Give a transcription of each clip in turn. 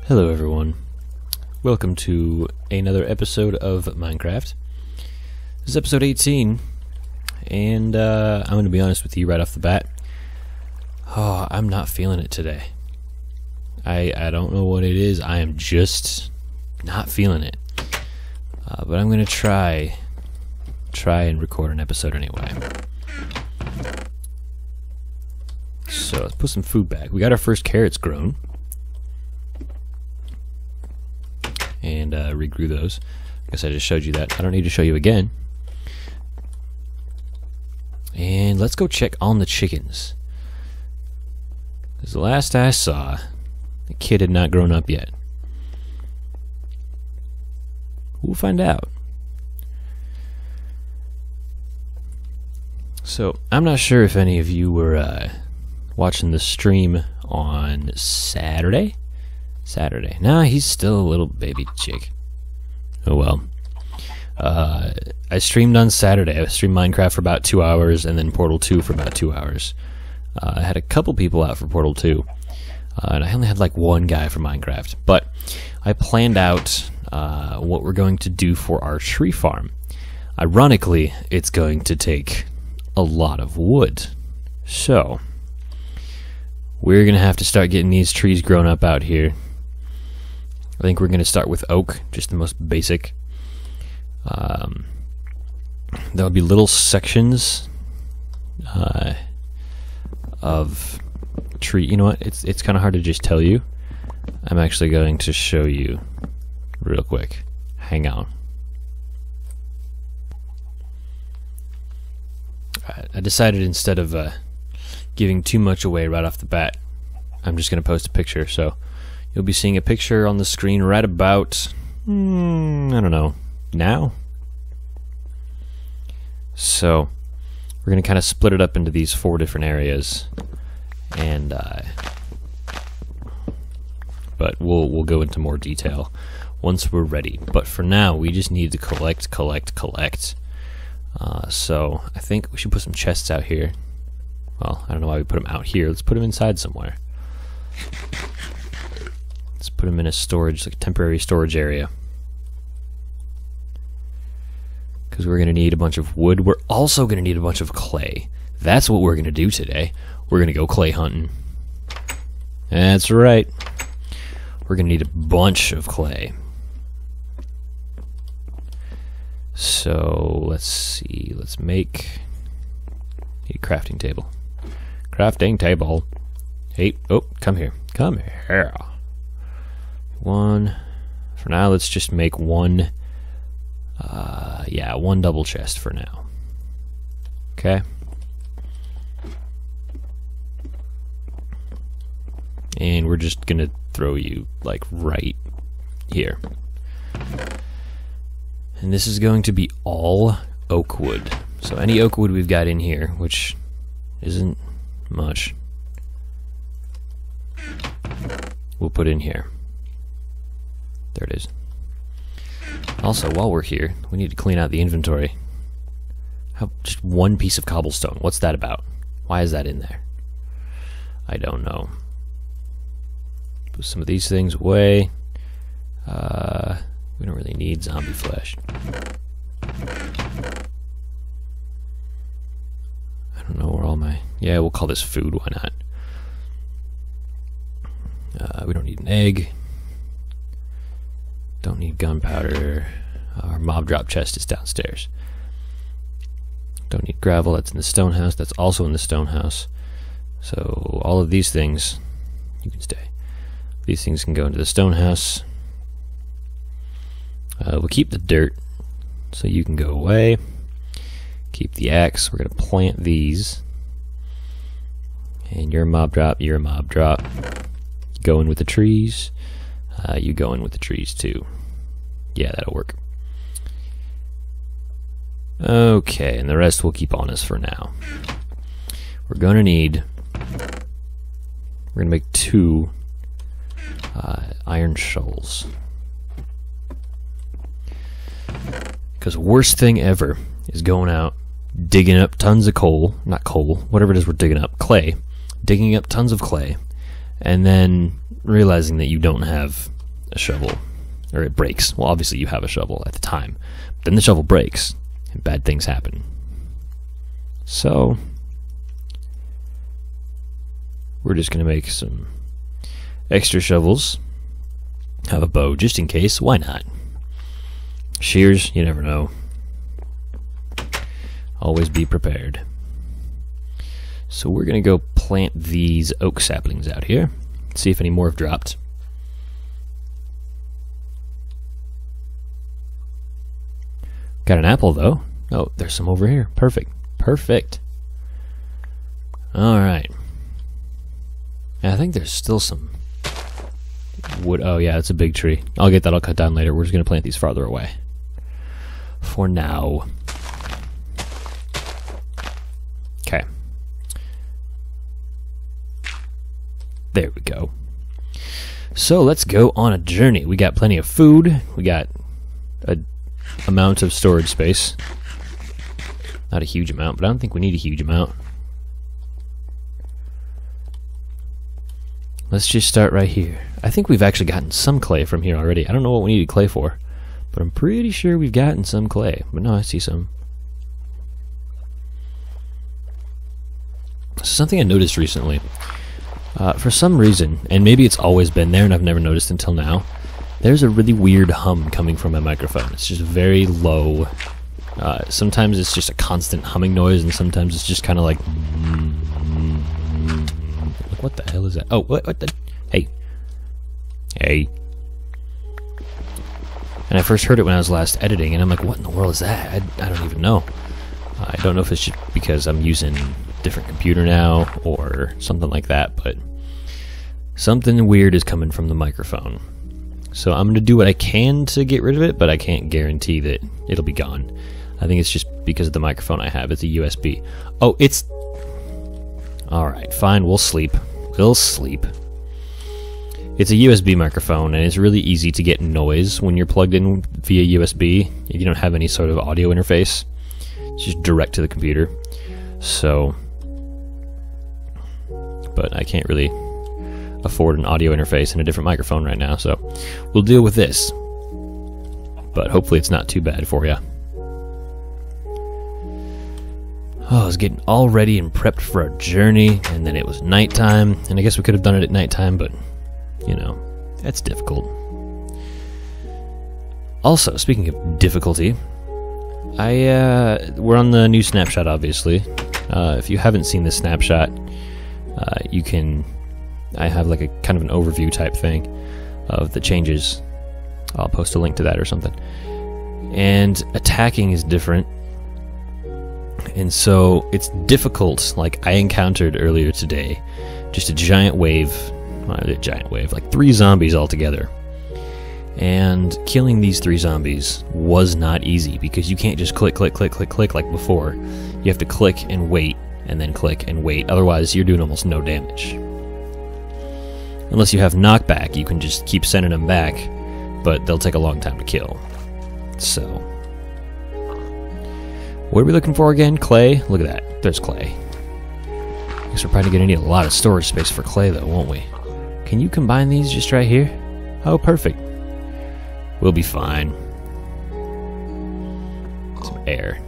Hello everyone, welcome to another episode of Minecraft. This is episode 18, and I'm going to be honest with you right off the bat. I'm not feeling it today. I don't know what it is, I am just not feeling it. But I'm going to try and record an episode anyway. So let's put some food back. We got our first carrots grown. And regrew those. I guess I just showed you that. I don't need to show you again. And let's go check on the chickens. Because the last I saw, the kid had not grown up yet. We'll find out. So, I'm not sure if any of you were watching the stream on Saturday. Nah, he's still a little baby chick. Oh well. I streamed on Saturday. I streamed Minecraft for about 2 hours, and then Portal 2 for about 2 hours. I had a couple people out for Portal 2, and I only had like one guy for Minecraft. But I planned out what we're going to do for our tree farm. Ironically, it's going to take a lot of wood. So, we're going to have to start getting these trees grown up out here. I think we're going to start with oak, just the most basic. There'll be little sections of tree. You know what? It's kind of hard to just tell you. I'm actually going to show you real quick. Hang on. I decided instead of giving too much away right off the bat, I'm just going to post a picture. So you'll be seeing a picture on the screen right about, I don't know, now? So, we're going to kind of split it up into these 4 different areas, and, but we'll go into more detail once we're ready. But for now, we just need to collect. So, I think we should put some chests out here. Well, I don't know why we put them out here. Let's put them inside somewhere. Let's put them in a storage, like a temporary storage area. Because we're going to need a bunch of wood. We're also going to need a bunch of clay. That's what we're going to do today. We're going to go clay hunting. That's right. We're going to need a bunch of clay. So, let's see. Let's make a crafting table. Crafting table. Hey, oh, come here. Come here. One. For now, let's just make one. Yeah, one double chest for now. Okay. And we're just gonna throw you like right here. And this is going to be all oak wood. So any oak wood we've got in here, which isn't much, we'll put in here. There it is. Also, while we're here, we need to clean out the inventory. Just one piece of cobblestone. What's that about? Why is that in there? I don't know. Put some of these things away. We don't really need zombie flesh. I don't know where all my... Yeah, we'll call this food. Why not? We don't need an egg. Don't need gunpowder. Our mob drop chest is downstairs. Don't need gravel. That's in the stone house. That's also in the stone house. So all of these things, you can stay. These things can go into the stone house. We'll keep the dirt, so you can go away. Keep the axe. We're going to plant these. And you're a mob drop. You're a mob drop. Go in with the trees. You go in with the trees too. Yeah, that'll work. Okay, and the rest we'll keep on us for now. We're gonna make 2 iron shoals. Because worst thing ever is going out, digging up tons of coal, not coal, whatever it is we're digging up, clay, digging up tons of clay, and then realizing that you don't have a shovel, or it breaks. Well, obviously you have a shovel at the time. Then the shovel breaks, and bad things happen. So, we're just going to make some extra shovels. Have a bow, just in case. Why not? Shears, you never know. Always be prepared. So we're going to go plant these oak saplings out here. See if any more have dropped. Got an apple, though. Oh, there's some over here. Perfect. Perfect. Alright. I think there's still some wood. Oh, yeah, it's a big tree. I'll get that all cut down later. We're just going to plant these farther away. For now. Okay. There we go. So let's go on a journey. We got plenty of food. We got a amount of storage space. Not a huge amount, but I don't think we need a huge amount. Let's just start right here. I think we've actually gotten some clay from here already. I don't know what we needed clay for, but I'm pretty sure we've gotten some clay. But no, I see some. Something I noticed recently. For some reason, and maybe it's always been there and I've never noticed until now, there's a really weird hum coming from my microphone. It's just very low. Sometimes it's just a constant humming noise, and sometimes it's just kind of like... What the hell is that? Oh, what the... Hey. Hey. And I first heard it when I was last editing, and I'm like, what in the world is that? I don't even know. I don't know if it's just because I'm using a different computer now, or something like that, but something weird is coming from the microphone. So I'm going to do what I can to get rid of it, but I can't guarantee that it'll be gone. I think it's just because of the microphone I have. It's a USB. Oh, it's... Alright, fine, we'll sleep. We'll sleep. It's a USB microphone, and it's really easy to get noise when you're plugged in via USB. If you don't have any sort of audio interface, it's just direct to the computer. So... But I can't really afford an audio interface and a different microphone right now, so we'll deal with this. But hopefully it's not too bad for you. Oh, I was getting all ready and prepped for our journey, and then it was nighttime, and I guess we could have done it at nighttime, but, you know, that's difficult. Also, speaking of difficulty, we're on the new snapshot, obviously. If you haven't seen the snapshot, you can... I have like a kind of an overview type thing of the changes. I'll post a link to that or something. And attacking is different. And so it's difficult, like I encountered earlier today, just a giant wave, like 3 zombies altogether. And killing these 3 zombies was not easy because you can't just click, click, click, click, click like before. You have to click and wait, and then click and wait. Otherwise, you're doing almost no damage. Unless you have knockback, you can just keep sending them back, but they'll take a long time to kill. So, what are we looking for again? Clay? Look at that. There's clay. I guess we're probably going to need a lot of storage space for clay, though, won't we? Can you combine these just right here? Oh, perfect. We'll be fine. Some air.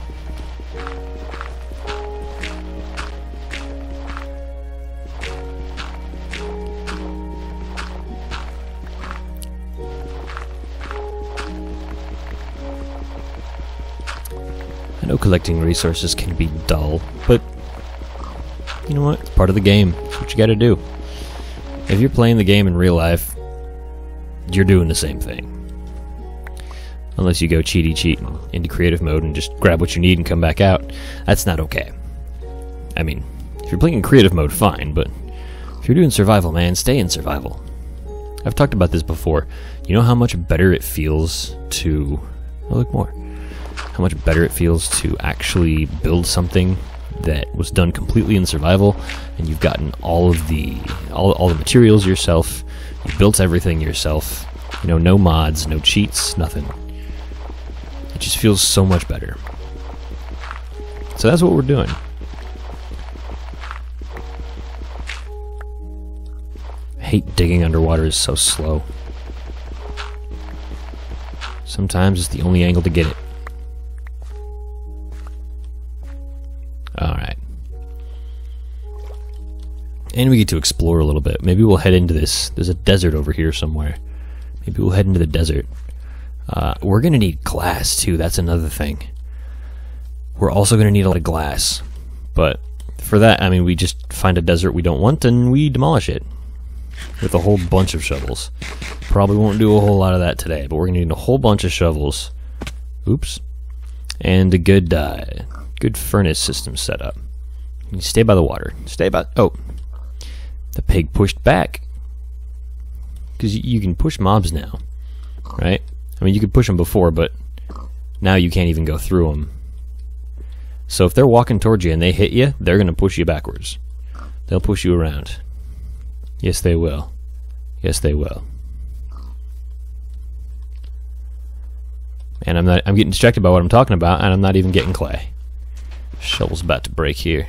I know collecting resources can be dull, but you know what? It's part of the game. It's what you gotta do. If you're playing the game in real life, you're doing the same thing. Unless you go cheat into creative mode and just grab what you need and come back out. That's not okay. I mean, if you're playing in creative mode, fine, but if you're doing survival, man, stay in survival. I've talked about this before. You know how much better it feels to... Oh, look more. How much better it feels to actually build something that was done completely in survival, and you've gotten all of the all the materials yourself. You built everything yourself. You know, no mods, no cheats, nothing. It just feels so much better. So that's what we're doing. I hate digging underwater. It's so slow. Sometimes it's the only angle to get it. Alright. And we get to explore a little bit. Maybe we'll head into this. There's a desert over here somewhere. Maybe we'll head into the desert. We're going to need glass, too. That's another thing. We're also going to need a lot of glass. But for that, I mean, we just find a desert we don't want and we demolish it. With a whole bunch of shovels. Probably won't do a whole lot of that today, but we're going to need a whole bunch of shovels. Oops. And a good furnace system set up. You stay by the water. Stay by... Oh. The pig pushed back. Because you can push mobs now. Right? I mean, you could push them before, but now you can't even go through them. So if they're walking towards you and they hit you, they're going to push you backwards. They'll push you around. Yes, they will. Yes, they will. And I'm getting distracted by what I'm talking about, and I'm not even getting clay. Shovel's about to break here.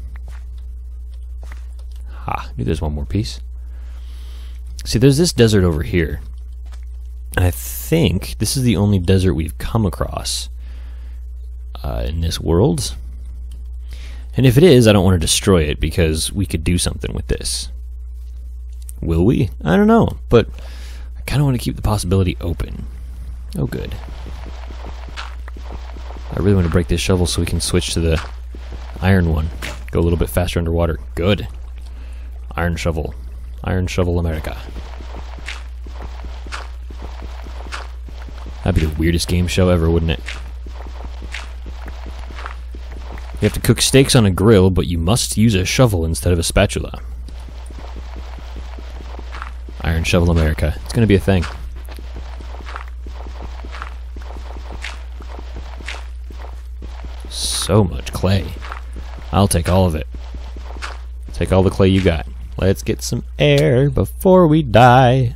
Ha, knew there's one more piece. See, there's this desert over here. And I think this is the only desert we've come across in this world. And if it is, I don't want to destroy it because we could do something with this. Will we? I don't know, but I kind of want to keep the possibility open. Oh, good. I really want to break this shovel so we can switch to the iron one. Go a little bit faster underwater. Good. Iron shovel. Iron shovel America. That'd be the weirdest game show ever, wouldn't it? You have to cook steaks on a grill, but you must use a shovel instead of a spatula. Iron Shovel America. It's going to be a thing. So much clay. I'll take all of it. Take all the clay you got. Let's get some air before we die.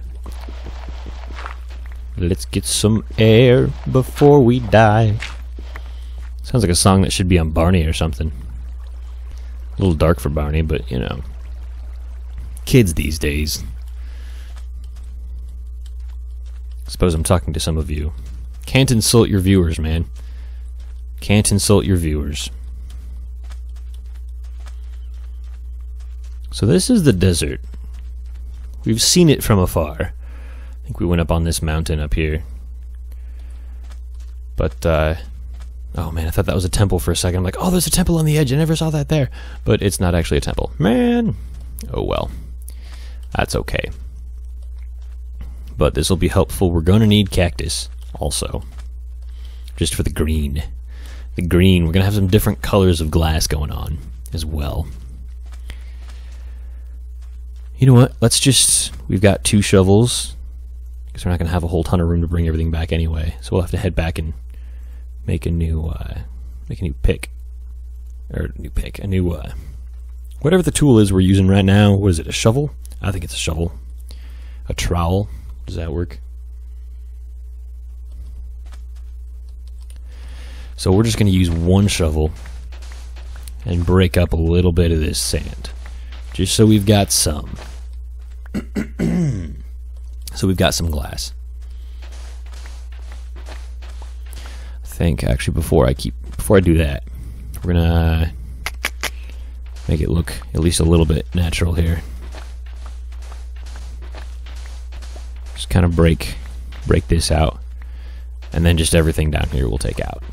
Let's get some air before we die. Sounds like a song that should be on Barney or something. A little dark for Barney, but you know. Kids these days. Suppose I'm talking to some of you. Can't insult your viewers, man. Can't insult your viewers. So this is the desert. We've seen it from afar. I think we went up on this mountain up here. But, oh man, I thought that was a temple for a second. I'm like, oh, there's a temple on the edge. I never saw that there. But it's not actually a temple. Man. Oh well. That's okay. But this will be helpful. We're going to need cactus also. Just for the green. The green. We're going to have some different colors of glass going on as well. You know what? Let's just... We've got 2 shovels. Because we're not going to have a whole ton of room to bring everything back anyway. So we'll have to head back and make a new pick. Or new pick. A new... whatever the tool is we're using right now. What is it? A shovel? I think it's a shovel. A trowel. Does that work? So we're just going to use 1 shovel and break up a little bit of this sand. Just so we've got some. So we've got some glass. I think actually before I do that, we're gonna make it look at least a little bit natural here. Just kind of break this out, and then just everything down here we'll take out.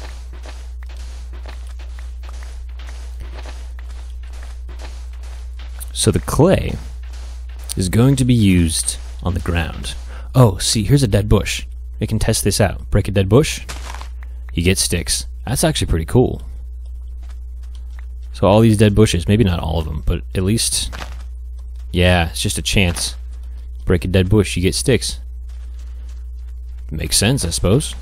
So the clay is going to be used on the ground. Oh, see, here's a dead bush. We can test this out. Break a dead bush, you get sticks. That's actually pretty cool. So all these dead bushes, maybe not all of them, but at least, yeah, it's just a chance. Break a dead bush, you get sticks. Makes sense, I suppose.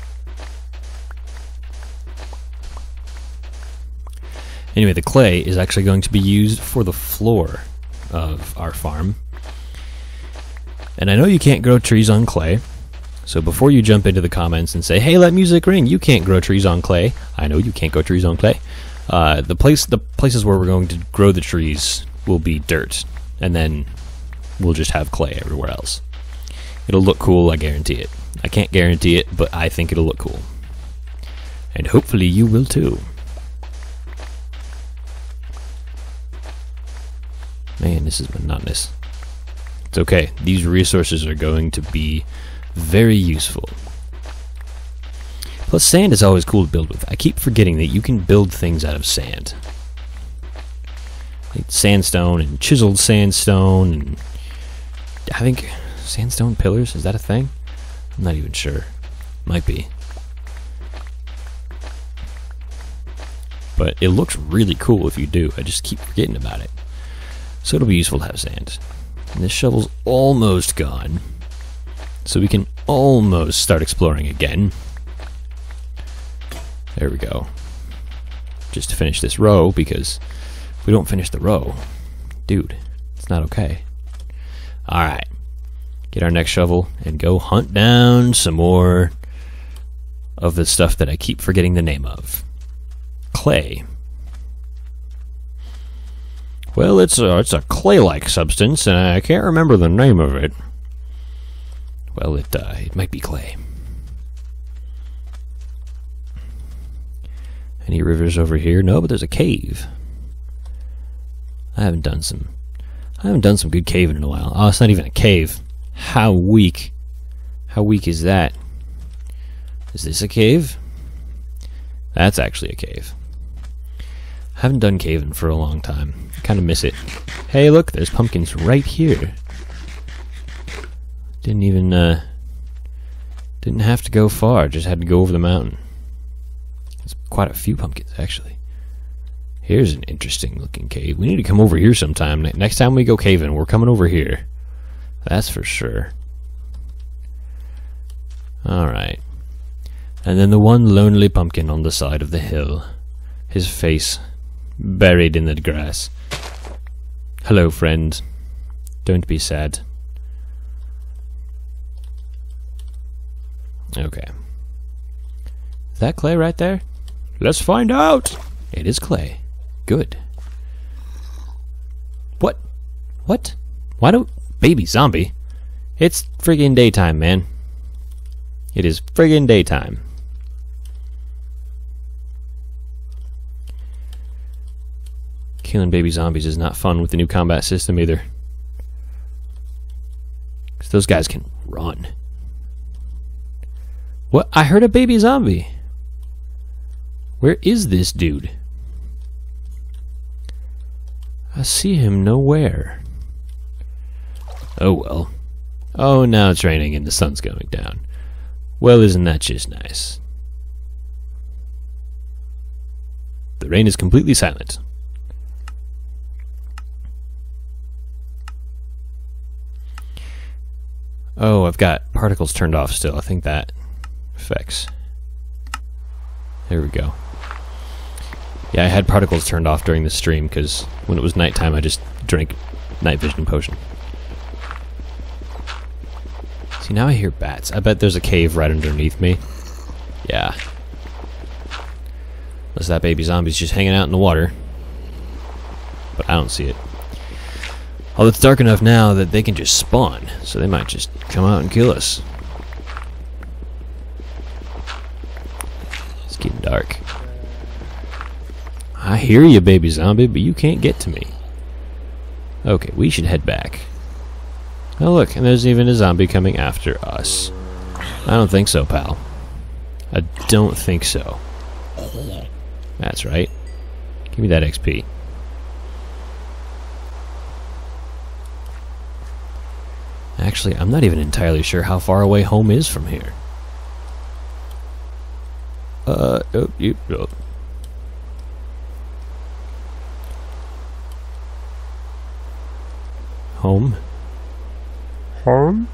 Anyway, the clay is actually going to be used for the floor of our farm. And I know you can't grow trees on clay, so before you jump into the comments and say, hey, let music ring, you can't grow trees on clay. I know you can't grow trees on clay. The places where we're going to grow the trees will be dirt, and then we'll just have clay everywhere else. It'll look cool, I guarantee it. I can't guarantee it, but I think it'll look cool. And hopefully you will too. Man, this is monotonous. It's okay. These resources are going to be very useful. Plus, sand is always cool to build with. I keep forgetting that you can build things out of sand. Like sandstone and chiseled sandstone, and I think sandstone pillars, is that a thing? I'm not even sure. Might be. But it looks really cool if you do. I just keep forgetting about it. So it'll be useful to have sand. And this shovel's almost gone. So we can almost start exploring again. There we go. Just to finish this row, because if we don't finish the row, dude, it's not okay. Alright. Get our next shovel and go hunt down some more of the stuff that I keep forgetting the name of. Clay. Well, it's a clay-like substance, and I can't remember the name of it. Well, it might be clay. Any rivers over here? No, but there's a cave. I haven't done some good caving in a while. Oh, it's not even a cave. How weak. How weak is that? Is this a cave? That's actually a cave. I haven't done caving for a long time. I kind of miss it. Hey, look, there's pumpkins right here. Didn't have to go far, just had to go over the mountain. There's quite a few pumpkins, actually. Here's an interesting looking cave. We need to come over here sometime. Next time we go caving, we're coming over here. That's for sure. Alright. And then the one lonely pumpkin on the side of the hill. His face buried in the grass. Hello, friend. Don't be sad. Okay. Is that clay right there? Let's find out! It is clay. Good. What? What? Why don't... Baby zombie? It's friggin' daytime, man. It is friggin' daytime. Killing baby zombies is not fun with the new combat system either. Because those guys can run. What? I heard a baby zombie. Where is this dude? I see him nowhere. Oh well. Oh, now it's raining and the sun's going down. Well, isn't that just nice? The rain is completely silent. Oh, I've got particles turned off still. I think that affects. There we go. Yeah, I had particles turned off during the stream because when it was nighttime I just drank night vision potion. See, now I hear bats. I bet there's a cave right underneath me. Yeah. Unless that baby zombie's just hanging out in the water. But I don't see it. Although it's dark enough now that they can just spawn, so they might just come out and kill us. It's getting dark. I hear you, baby zombie, but you can't get to me. Okay, we should head back. Oh look, and there's even a zombie coming after us. I don't think so, pal. I don't think so. That's right. Give me that XP. Actually, I'm not even entirely sure how far away home is from here. Home? Home?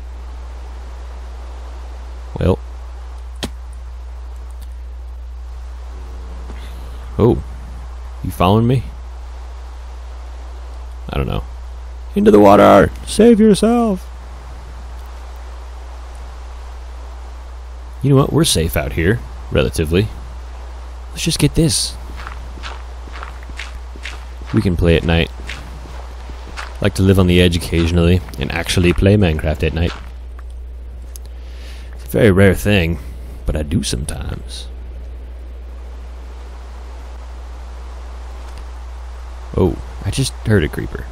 Well. Oh. You following me? I don't know. Into the water! Save yourself! You know what? We're safe out here, relatively. Let's just get this. We can play at night. Like to live on the edge occasionally and actually play Minecraft at night. Very rare thing, but I do sometimes. Oh, I just heard a creeper.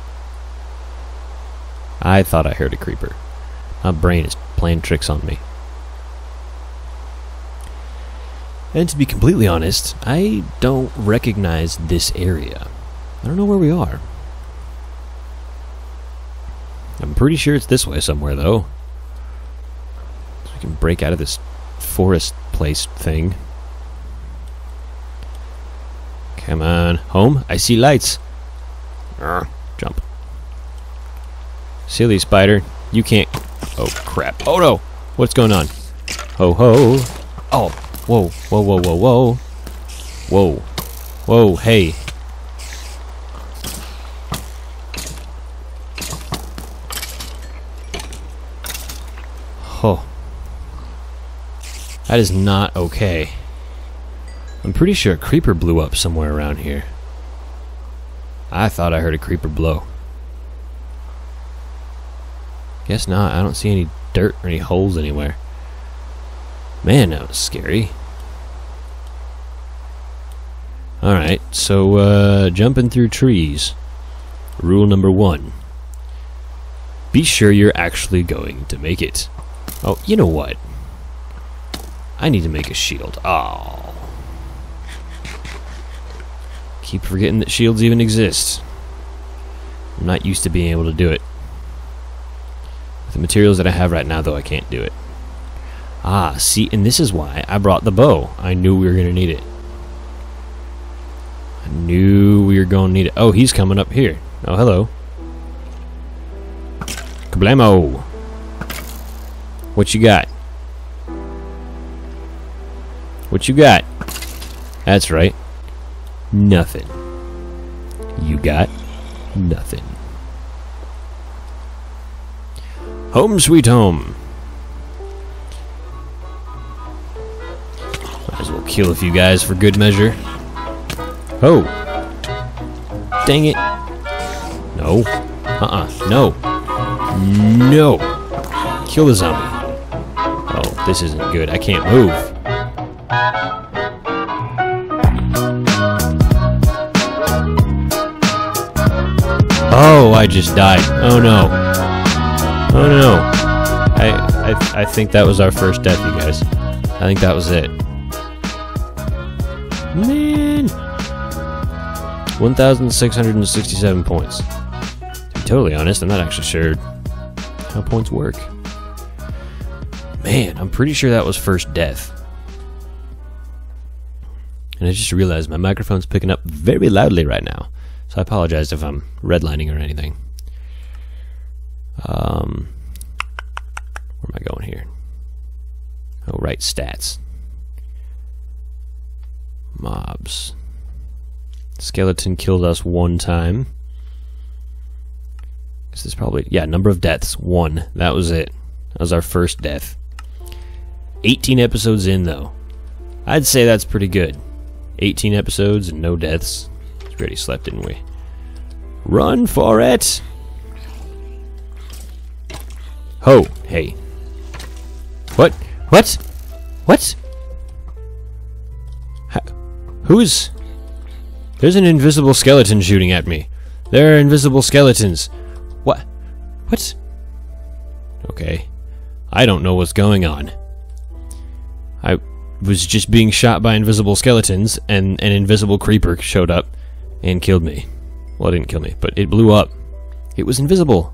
I thought I heard a creeper. My brain is playing tricks on me. And to be completely honest, I don't recognize this area. I don't know where we are. I'm pretty sure it's this way somewhere, though. So we can break out of this forest place thing. Come on. Home? I see lights. Jump. Silly spider. You can't... Oh, crap. Oh, no. What's going on? Ho, ho. Oh. Whoa. Whoa, whoa, whoa, whoa. Whoa. Whoa, hey. Oh. That is not okay. I'm pretty sure a creeper blew up somewhere around here. I thought I heard a creeper blow. Guess not. I don't see any dirt or any holes anywhere. Man, that was scary. Alright, so jumping through trees. Rule number 1. Be sure you're actually going to make it. Oh, you know what? I need to make a shield. Oh. Keep forgetting that shields even exist. I'm not used to being able to do it. With the materials that I have right now, though, I can't do it. Ah, see, and this is why I brought the bow. I knew we were going to need it. I knew we were going to need it. Oh, he's coming up here. Oh, hello. Kablamo! What you got? What you got? That's right. Nothing. You got nothing. Home sweet home. Might as well kill a few guys for good measure. Oh. Dang it. No. No. No. Kill the zombie. Oh, this isn't good. I can't move. Oh, I just died. Oh no. Oh no. I think that was our first death, you guys. I think that was it. Man. 1,667 points. To be totally honest, I'm not actually sure how points work. Man, I'm pretty sure that was first death. And I just realized my microphone's picking up very loudly right now. So I apologize if I'm redlining or anything. Where am I going here? Oh, right, stats. Mobs. Skeleton killed us one time. This is probably... Yeah, number of deaths, 1. That was it. That was our first death. 18 episodes in, though. I'd say that's pretty good. 18 episodes and no deaths. We already slept, didn't we? Run for it! Ho! Hey. What? What? What? Who's... There's an invisible skeleton shooting at me. There are invisible skeletons. What? What? Okay. I don't know what's going on. I was just being shot by invisible skeletons, and an invisible creeper showed up and killed me. Well, it didn't kill me, but it blew up. It was invisible.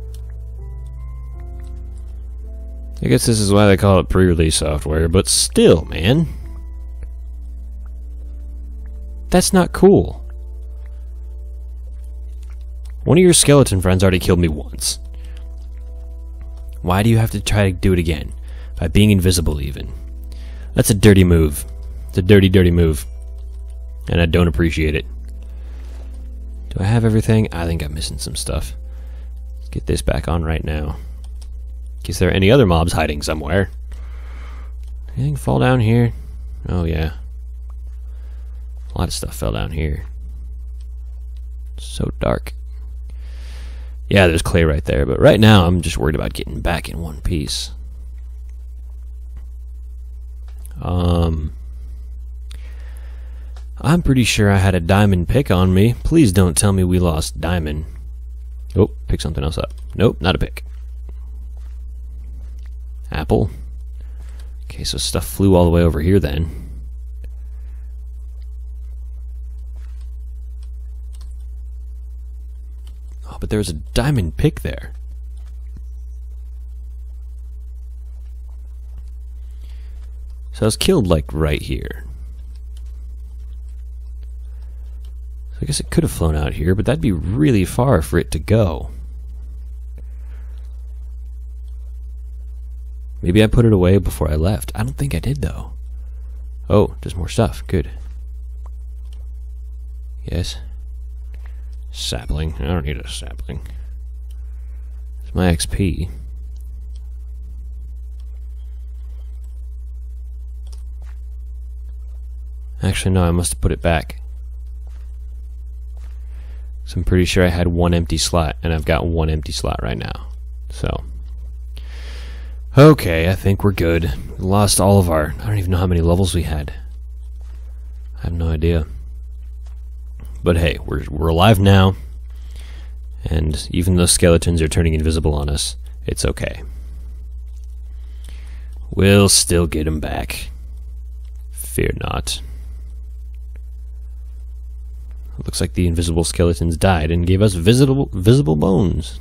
I guess this is why they call it pre-release software, but still, man. That's not cool. One of your skeleton friends already killed me once. Why do you have to try to do it again? By being invisible, even. That's a dirty move. It's a dirty, dirty move. And I don't appreciate it. Do I have everything? I think I'm missing some stuff. Let's get this back on right now. Is there any other mobs hiding somewhere? Anything fall down here? Oh, yeah. A lot of stuff fell down here. It's so dark. Yeah, there's clay right there, but right now I'm just worried about getting back in one piece. I'm pretty sure I had a diamond pick on me. Please don't tell me we lost diamond. Oh, pick something else up. Nope, not a pick. Apple. Okay, so stuff flew all the way over here then. Oh, but there's a diamond pick there. So I was killed like right here. So I guess it could have flown out here, but that'd be really far for it to go. Maybe I put it away before I left. I don't think I did, though. Oh, there's more stuff. Good. Yes. Sapling. I don't need a sapling. It's my XP. Actually, no, I must have put it back. So I'm pretty sure I had one empty slot, and I've got one empty slot right now. So, okay, I think we're good. We lost all of our... I don't even know how many levels we had. I have no idea. But hey, we're alive now. And even though skeletons are turning invisible on us, it's okay. We'll still get them back. Fear not. It looks like the invisible skeletons died and gave us visible bones.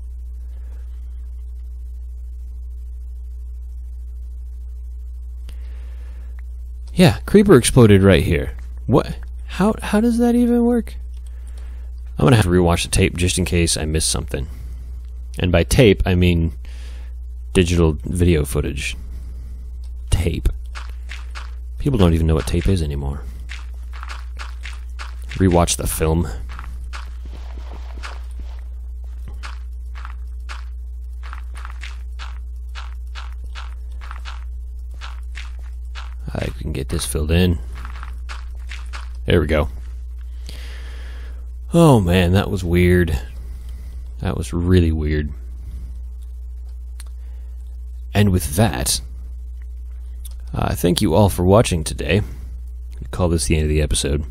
Yeah, creeper exploded right here. What? How does that even work? I'm gonna have to rewatch the tape just in case I missed something. And by tape, I mean digital video footage. Tape. People don't even know what tape is anymore. Rewatch the film. I can get this filled in. There we go. Oh man, that was weird. That was really weird. And with that, thank you all for watching today. We call this the end of the episode.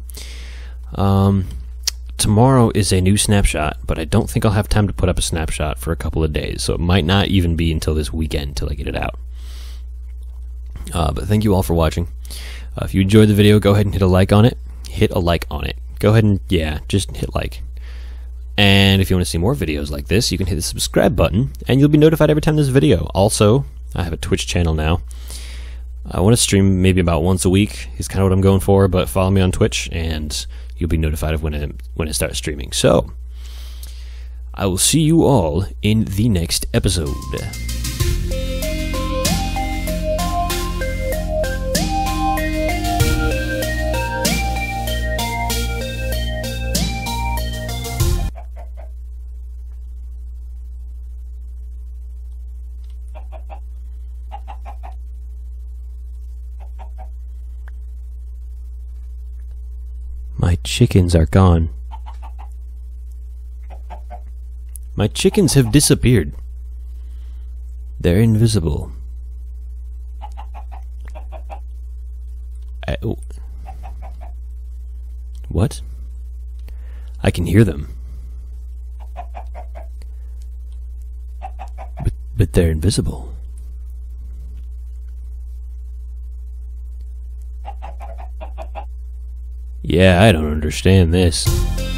Tomorrow is a new snapshot, but I don't think I'll have time to put up a snapshot for a couple of days, so it might not even be until this weekend till I get it out. But thank you all for watching. If you enjoyed the video, go ahead and hit a like on it. Hit a like on it. Go ahead and, yeah, just hit like. And if you want to see more videos like this, you can hit the subscribe button, and you'll be notified every time there's a video. Also, I have a Twitch channel now. I want to stream maybe about once a week, is kind of what I'm going for, but follow me on Twitch, and you'll be notified of when it starts streaming. So, I will see you all in the next episode. My chickens are gone. My chickens have disappeared. They're invisible. Oh. What? I can hear them. But they're invisible. Yeah, I don't understand this.